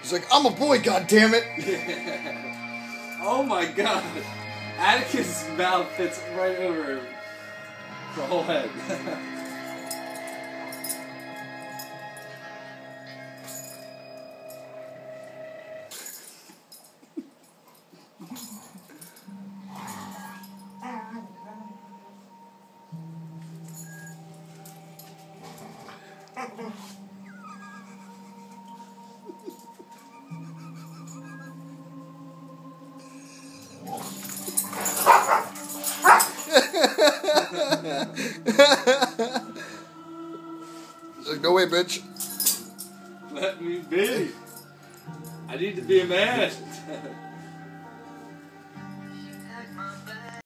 He's like, I'm a boy, goddammit! Oh my god. Atticus' mouth fits right over the whole head. He's like, no way, bitch. Let me be. I need to be a man.